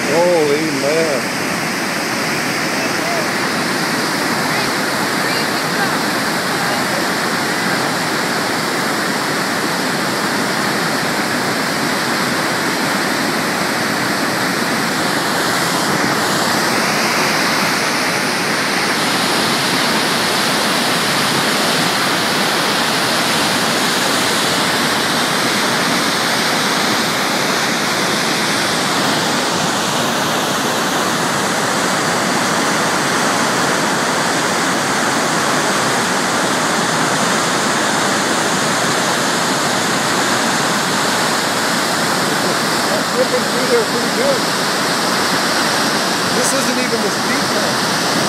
Holy man. Ripping through there pretty good. This isn't even the speed limit.